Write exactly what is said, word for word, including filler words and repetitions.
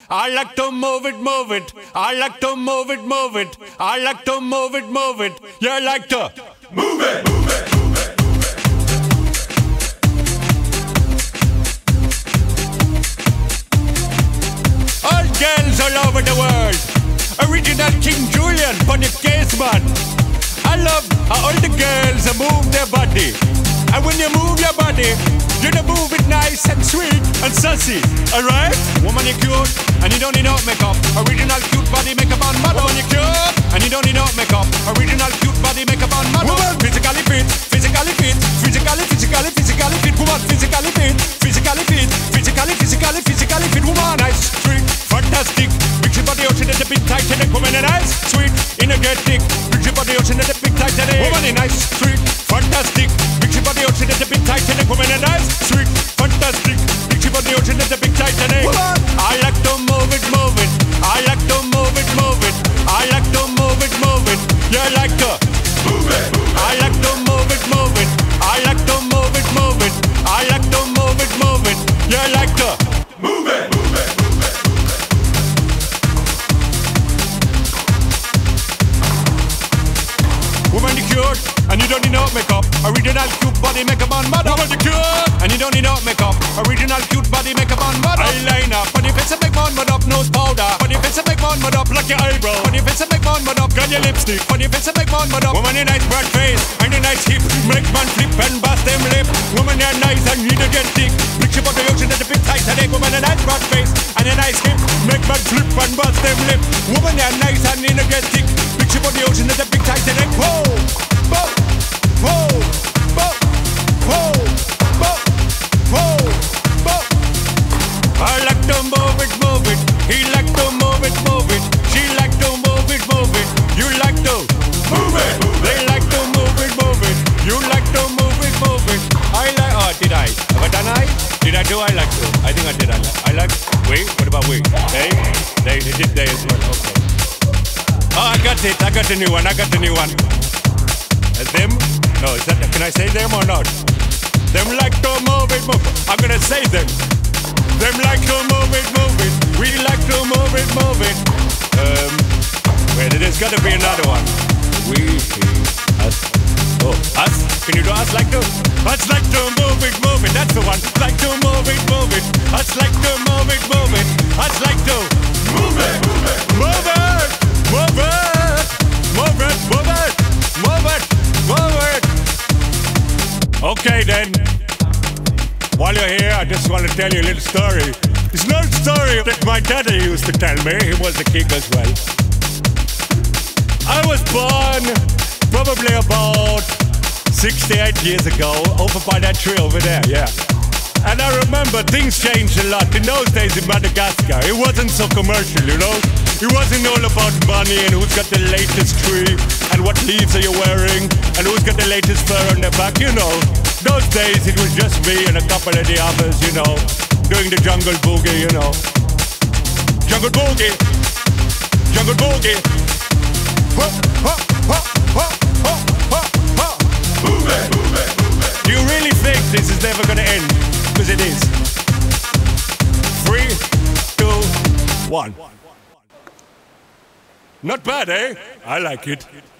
I like to move it, move it. I like to move it, move it. I like to move it, move it. You like to move it, move it, move it. All girls all over the world. Original King Julian, funny case man. I love how all the girls move their body. And when you move your body, you know move it nice and sweet and sassy, alright? Woman, you cute, and you don't need no makeup. Original cute body makeup on model. Woman, you cute, and you don't need no makeup. Original cute body makeup on model. Woman, physically fit, physically fit, physically, physically, physically fit. Woman, physically fit, physically fit, physically, physically, physically fit. Woman, nice, sweet, fantastic. Big body ocean at the big Titanic. Woman, nice, sweet, energetic. Big body ocean at the big Titanic. Woman, nice, sweet, fantastic. Big body ocean at the big Titanic. Woman, nice, sweet, fantastic. Big body ocean at the big Titanic. Woman, I like to move it, move it. I like to move it, move it. I like to move it, move it. You like to move it, move it. I like to move it, move it. I like to move it, move it. I like to move it, move it. You like to move it, move it, move it. Woman, you cute, and you don't need no makeup. Original cute body makeup on model. Woman, you cute, and you don't need no makeup. Original cute body makeup on model. Eyeliner, funny face and make man mud up. Nose powder, funny face and make man mud up. Like your eyebrow, funny face and make man mud up. Got your lipstick, funny face and make man mud up. Woman, you nice broad face and a nice hip. Make man flip and bust them lip. Woman, you nice and energetic. Picture about the ocean at the big Titanic. Woman, a nice broad face and a nice hip. Make man flip and bust them lip. Woman, you nice and energetic. Picture about the ocean at the big Titanic. Whoa. Whoa, whoa, whoa, whoa, whoa, whoa, whoa. I like to move it, move it. He like to move it, move it. She like to move it, move it. You like to move it, move it. They like to move it, move it. You like to move it, move it. I like. Oh, did I? Have I done I? Did I do? I like to. I think I did. I like. I like. We. What about we? They. They. They did they as well. Okay. Oh, I got it. I got the new one. I got the new one. As them? No, is that, can I say them or not? Them like to move it, move it. I'm gonna say them. Them like to move it, move it. We like to move it, move it. Um, wait, there's gotta be another one. We, us. Oh, us? Can you do us like to? Us like to move it, move it. That's the one. Like to move it, move it. Us like to move it, move it. Us like to move it, move it. Move it, move it. Move it, move it. Move it. Forward. Okay then. While you're here, I just want to tell you a little story. It's not a story that my daddy used to tell me. He was a king as well. I was born probably about sixty-eight years ago, over by that tree over there, yeah. And I remember things changed a lot. In those days in Madagascar, it wasn't so commercial, you know? It wasn't all about money and who's got the latest tree and what leaves are you wearing and who's got the latest fur on their back, you know? Those days it was just me and a couple of the others, you know, doing the jungle boogie, you know. Jungle boogie, jungle boogie. Ho, ho, ho, ho, ho, ho, ho. Move it, move it, move it. Do you really think this is never gonna end? Because it is. Three, two, one. Not bad, eh? I like it.